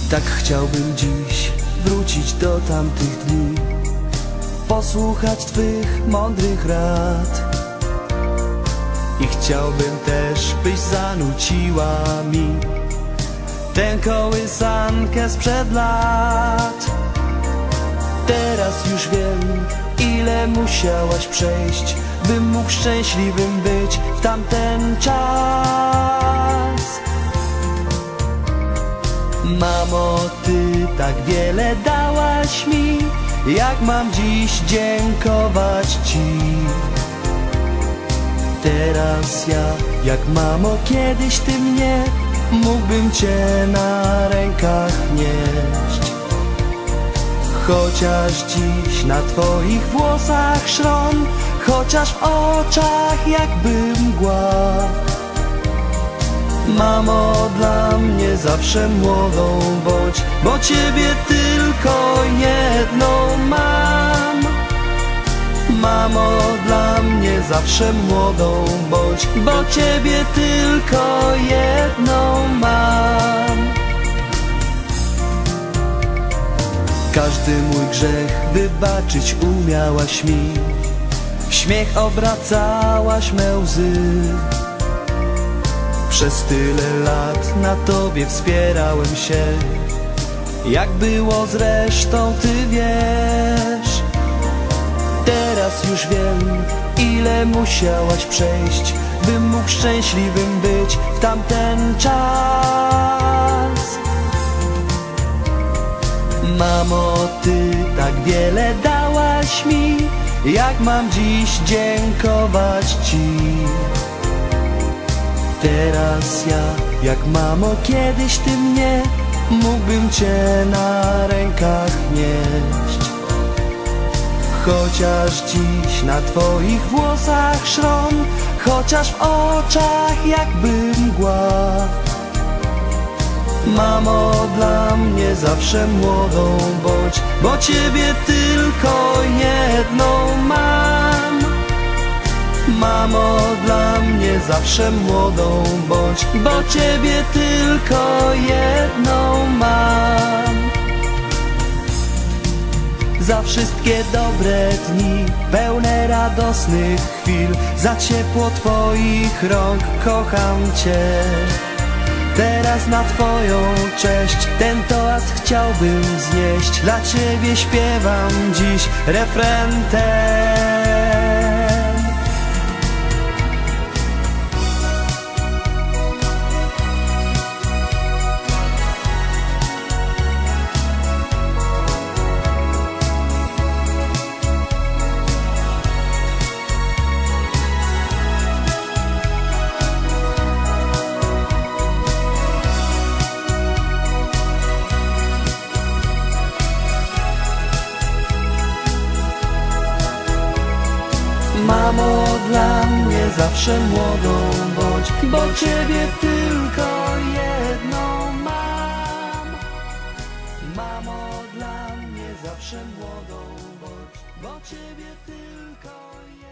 Tak chciałbym dziś wrócić do tamtych dni, posłuchać Twych mądrych rad. I chciałbym też, byś zanuciła mi tę kołysankę sprzed lat. Teraz już wiem, ile musiałaś przejść, bym mógł szczęśliwym być w tamten czas. Mamo, Ty tak wiele dałaś mi, jak mam dziś dziękować Ci? Teraz ja, jak mamo, kiedyś Ty mnie, mógłbym Cię na rękach nieść. Chociaż dziś na Twoich włosach szron, chociaż w oczach jakby mgła. Mamo, dla mnie zawsze młodą bądź, bo Ciebie tylko jedną mam. Mamo, dla mnie zawsze młodą bądź, bo Ciebie tylko jedną mam. Każdy mój grzech wybaczyć umiałaś mi, w śmiech obracałaś me łzy. Przez tyle lat na Tobie wspierałem się, jak było zresztą Ty wiesz. Teraz już wiem, ile musiałaś przejść, bym mógł szczęśliwym być w tamten czas. Mamo, Ty tak wiele dałaś mi, jak mam dziś dziękować Ci? Teraz ja, jak mamo, kiedyś Ty mnie, mógłbym Cię na rękach nieść. Chociaż dziś na Twoich włosach szron, chociaż w oczach jakby mgła. Mamo, dla mnie zawsze młodą bądź, bo Ciebie tylko jedną mam. Mamo, dla mnie zawsze młodą bądź, bo Ciebie tylko jedną mam. Za wszystkie dobre dni, pełne radosnych chwil, za ciepło Twoich rąk kocham Cię. Teraz na Twoją cześć ten toast chciałbym znieść, dla Ciebie śpiewam dziś refren ten. Mamo, dla mnie zawsze młodą bądź, bo Ciebie tylko jedną mam. Mamo, dla mnie zawsze młodą bądź, bo Ciebie tylko jedną mam.